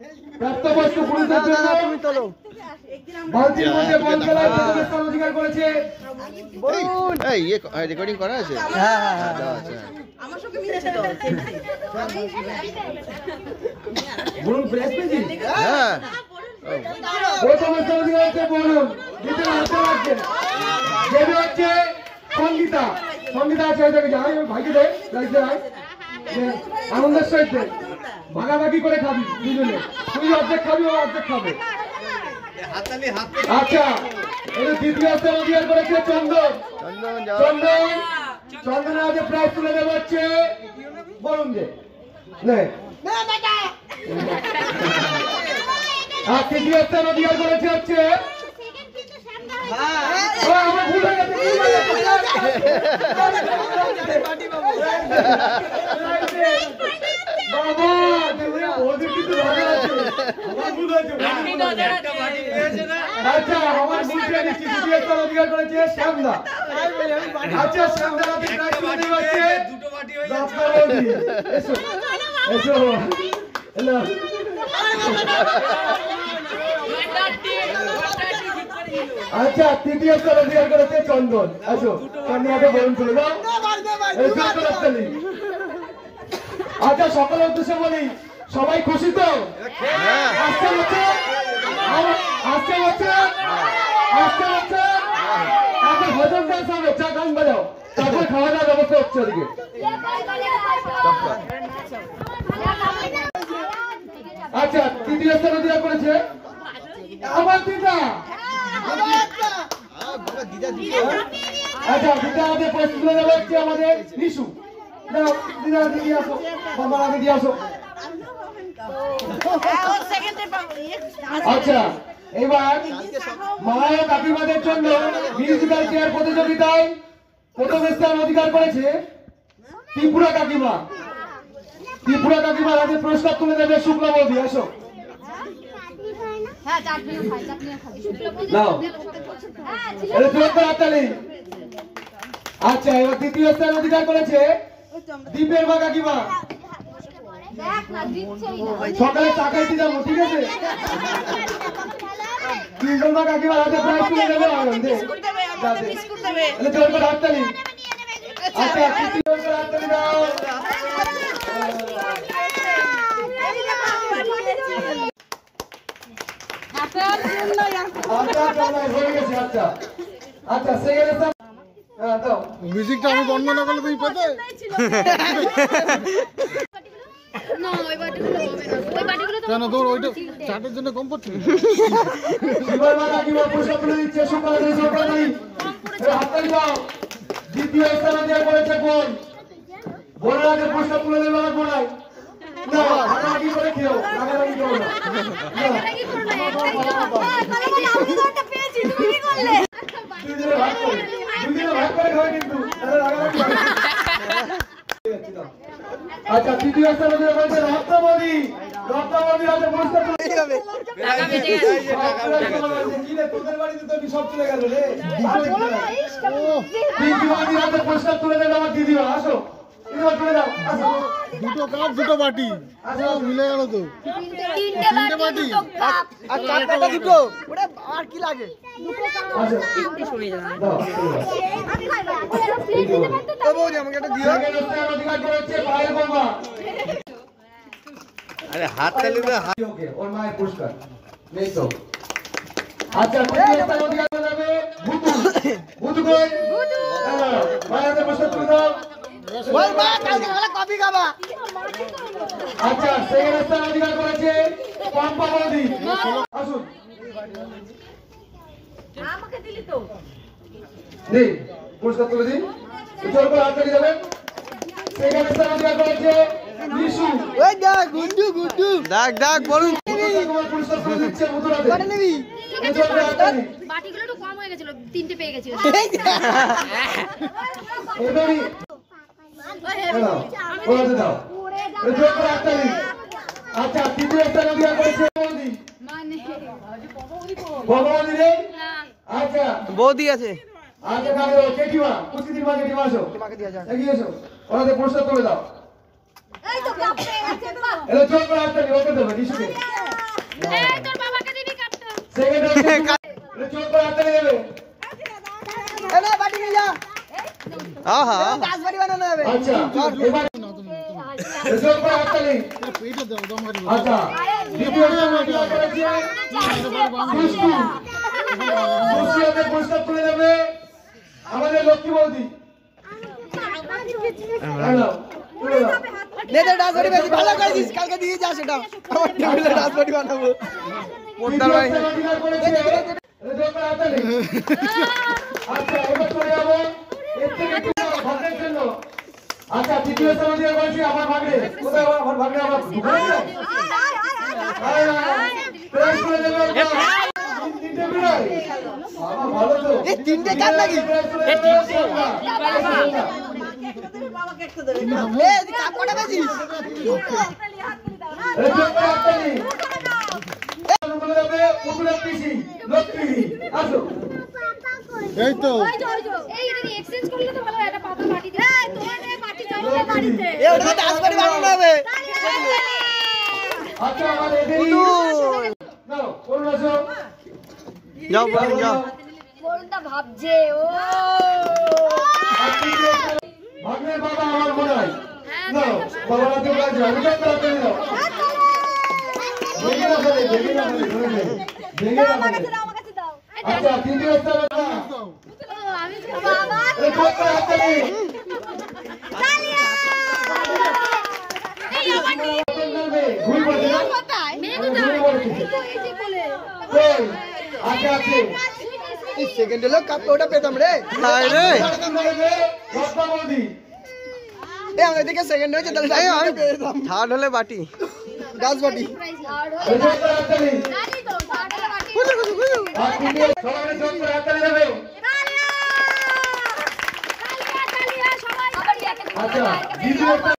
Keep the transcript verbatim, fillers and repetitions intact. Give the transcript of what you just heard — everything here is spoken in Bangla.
প্রাপ্তবয়স্ক পুরুষদের জন্য তুমি তোলো বালতির মধ্যে বল খেলায় প্রথম স্থান অধিকার করেছে বরুণ। এই এই রেকর্ডিং করা আছে? হ্যাঁ হ্যাঁ হ্যাঁ আচ্ছা আমার সঙ্গে মিলেছে তো বরুণ প্রেস পেয়েছি। হ্যাঁ প্রথম স্থান অধিকার হচ্ছে বরুণ। দ্বিতীয় হাতে লাগছে দেবী হচ্ছে সঙ্গীতা। সঙ্গীতা আছে এটাকে যাই ভাইকে দে রাইতে আয় আনন্দের সহিত ভাগাভাগি করে খাবি দুজনে। তুই অর্ধেক খাবি ও অর্ধেক খাবে। আচ্ছা এটা দ্বিতীয় স্থান অধিকার করেছে চন্দন। চন্দন চন্দনের আগে প্রাইজ তুলে দেওয়া হচ্ছে বরুণ যে নে আর তৃতীয় স্থান অধিকার করেছে হচ্ছে আমার ভুল হয়ে গেছে বাবা ওদের কিন্তু ভালো আছে আমার ভুল হয়েছে। আচ্ছা আমার ভুল পেয়ে নিচ্ছি। দ্বিতীয় স্থান অধিকার করেছে শ্যামদা। আচ্ছা শ্যামদা রাতে প্রাইজ তুলে দেওয়া হচ্ছে দুটো বাটি হয়ে গেছে। এসো এসো হ্যালো আচ্ছা তৃতীয় স্থান অধিকার করেছে চন্দন। আসো চন্দনকে বরণ তুলে দাও। আচ্ছা সকলের উদ্দেশ্যে বলি সবাই খুশি তো? আসতে হচ্ছে আসতে হচ্ছে আসতে হচ্ছে তারপর ভজন ডান্স হবে। চা গান বাজাও তারপর খাওয়া দাওয়ার ব্যবস্থা হচ্ছে ওদিকে। আচ্ছা তৃতীয় স্থান অধিকার করেছে আমার দিদা। আচ্ছা দিদা আমাদের প্রস্তুত তুলে দেওয়া হচ্ছে আমাদের নিশু। দিদা দিদি আসো বাবা আগে দিয়ে আসো। আচ্ছা এবার মা ও কাকিমাদের জন্য মিউজিক্যাল চেয়ার প্রতিযোগিতায় প্রথম স্থান অধিকার করেছে ত্রিপুরা কাকিমা। ত্রিপুরা কাকিমার হাতে পুরস্কার তুলে দেবে শুক্লা বৌদি। আসো আচ্ছা এবার দ্বিতীয় স্থান অধিকার করেছে দ্বীপের মা কাকিমা। সকালে চা খাইতে যাবো ঠিক আছে। তিনজন মা কাকিমার হাতে প্রাইজ তুলে দেবে আনন্দে জোর করে হাততালি। আচ্ছা তৃতীয় করে হাততালি দাও। আচ্ছা আচ্ছা সেকেন্ড স্থান দাও। মিউজিকটা আমি বর্ণনা করলে তুমি পেতে কেন তোর ওইটা চাটের জন্য কম পড়ছে। দ্বিতীয় স্থান অধিকার করেছে বোন। বোনের আগে পুরস্কার তুলে দেবে আমার বোনাই। রাগারাগি করে খেও রাগারাগি করো না। দুদিনে ভাগ করে দুদিনে ভাগ করে খাবে কিন্তু রাগারাগি করে। আচ্ছা তৃতীয় স্থান অধিকার করেছে রত্নাবলী। রত্নাবলী হাতে পুরস্কার তুলে দেবে। তোদের বাড়িতে তো সব চলে গেল রে। দিদিমাদি হাতে পুরস্কার তুলে দেবে আমার দিদিমা। আসো দুটো কাপ দুটো বাটি মিলে গেল তো তিনটে বাটি আর চারটা দুটো ওরে আর কি লাগে। আরে হাত তালি দে ওর মায়ের পুরস্কার নেই তো। আচ্ছা অধিকার যাবে ভুতু ভুতু কই ভুতু মায়ের পুরস্কার তুলে দাও। ওই মা কালকে গেলে কফি খাবা। আচ্ছা সেকেন্ড স্থান অধিকার করেছে পম্পা বৌদি। আসুন আমাকে দিলি তো নে পুরস্কার তুলে দিন। জোর করে হাত দিয়ে যাবেন। সেকেন্ড স্থান অধিকার করেছে নিশু। ওই দেখ গুড্ডু গুড্ডু ডাক ডাক বলুন পুরস্কার তুলে দিচ্ছে মুদুরাতে করে নিবি। বাটিগুলো একটু কম হয়ে গেছিল তিনটে পেয়ে গেছিল। এবারে বলতে দাও জোর করে হাত তালি। আচ্ছা তৃতীয় স্থান অধিকার করেছে বৌদি। মানে ভগবানী রে। আচ্ছা বৌদি আছে। আচ্ছা তাহলে কেটিমা কুচিদির মা কেটিমা আসো তোমাকে দিয়া যাক এগিয়ে এসো ওনাদের পুরস্কার তুলে দাও। এই তো কাপ পেয়ে গেছে তো। এলো জোর করে হাত তালি ওকে দেবে নিশুকে। এবার জোর করে হাততালি। আচ্ছা দ্বিতীয় স্থান অধিকার করেছে পুষ্টি। পুষ্টি হাতে পুরস্কার তুলে দেবে আমাদের লক্ষ্মী বৌদি। হ্যালো তুলে দাও। নেতে ডাসবাড়ি বেশি ভালো করে দিস, কালকে দিয়ে যা সেটা আমার টেবিলে ডাসবাড়ি বানাবো। পর্দার ভাই তৃতীয় স্থান অধিকার করেছে জোর করে হাততালি। আচ্ছা এবার চলে যাবো এর থেকে একটু ভাগের জন্য। আচ্ছা তৃতীয় স্থান অধিকার করেছে আমার ভাগরে। কোথায় আমার ভাগরে? আমার দোকানে যায়? আয় আয় প্রেস করে দেবে ওটা। তিনটে বিড়াল বাবা ভালো তো। এই তিনটে কাট লাগি এই তিনটে এ কাপ কটা বেশিস এই জোর করে হাততালি। বলে যাবে পুতুলের পিসি লক্ষ্মী। আসো এই তো ওই যে, ওই যে, এই এটা দিয়ে exchange করলে তো ভালো হয়, একটা পাতলা বাটি দিয়ে। এই, তোমার এই বাটি চাই না বাড়িতে। এ ওটা ডাসবাড়ি বানানো হবে। আচ্ছা আমার এদিকে নাও করুন আসো। যাও বলুন যাও। বরুণদা ভাবছে, ও। ভাগ্নের বাবা আমার মনে হয় নাও বাবারা তো কাজ আমি তো তাড়াতাড়ি দাও। ভেঙে না ফেলে ভেঙে না ফেলে ধরে নে। ভেঙে না ফেলে। আচ্ছা তৃতীয় স্থান ও, আমি তো- বাবা। এই জোর করে হাততালি। এই আমার নিয়ে ঘুরি পড়ছে না? কোথায়? মেয়ে ঘুরি কোথায়? পড়ছে। এই তো, এই যে কোলে। কই? আছে আছে। এই সেকেন্ড হলো কাপ ওটা পেতাম রে। হায় রে রত্না বৌদি। এ আমাদের দিকে সেকেন্ড হয়েছে তাহলে আমি পেতাম। থার্ড হলে বাটি ডাসবাড়ি। প্রাইজ হার্ড এই হয়ে জোর করে হাততালি। জানি তো, হার্ডের বাটি। আর তৃতীয় সবাই জোর করে হাততালি দেবে। তালিয়া! তালিয়া, তালিয়া, সবাই। আবার ইয়াকে দিতে আচ্ছা হবে, দ্বিতীয় স্থান